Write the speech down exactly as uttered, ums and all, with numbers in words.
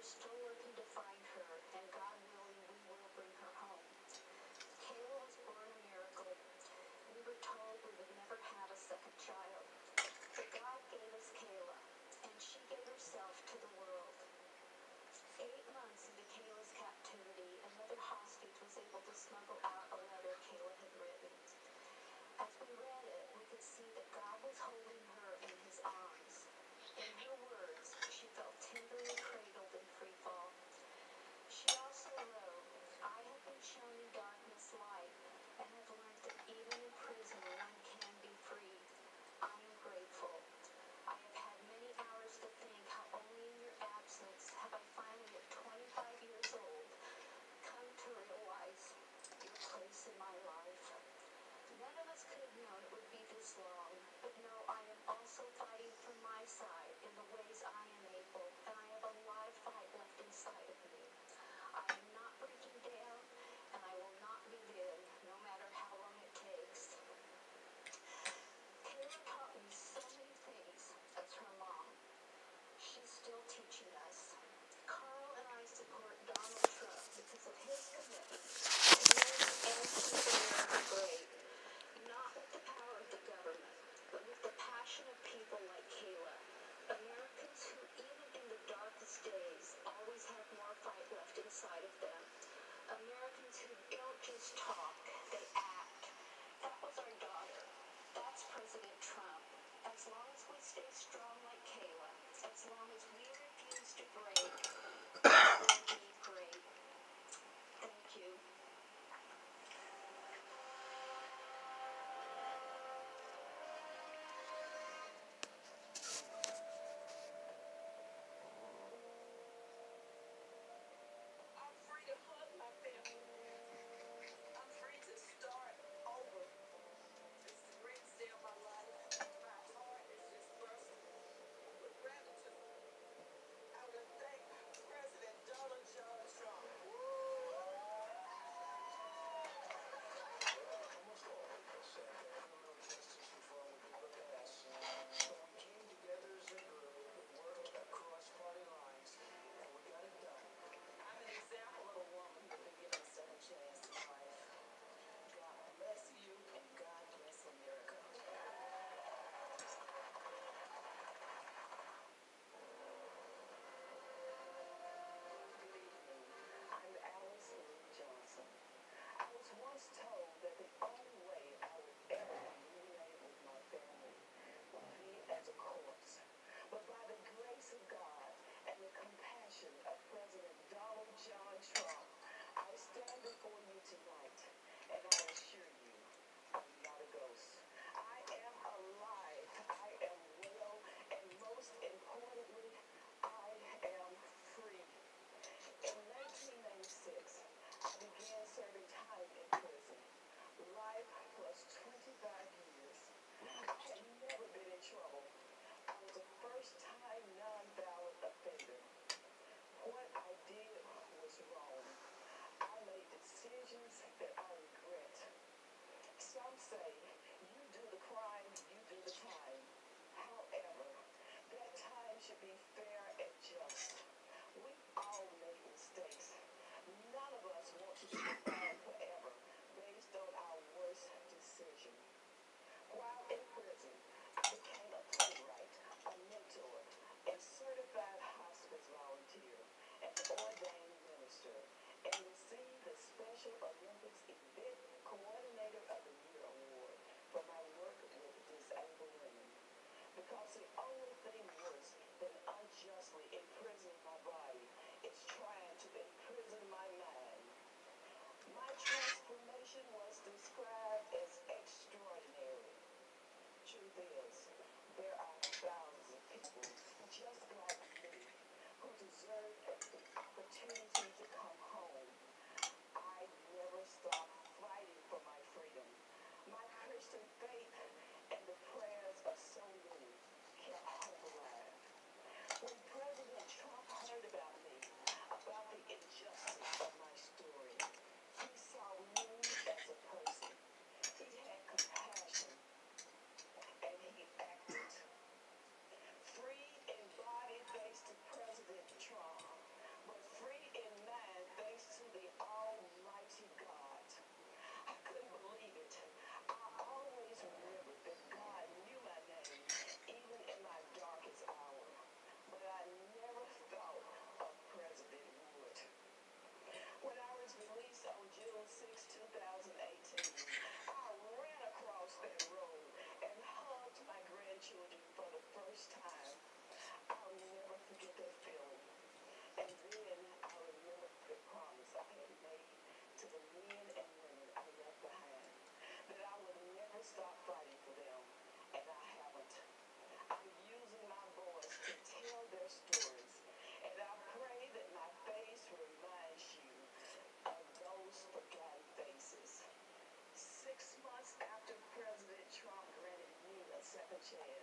still working to find her, and God willing, we will bring her home. Kayla was born a miracle. We were told we would never have a second child. But God gave us Kayla, and she gave herself to the world. Eight months into Kayla's captivity, another hostage was able to smuggle out a letter Kayla had written. As we read it, we could see that God was holding her in his arms. In her words, she felt tenderly cradled in free fall. She is.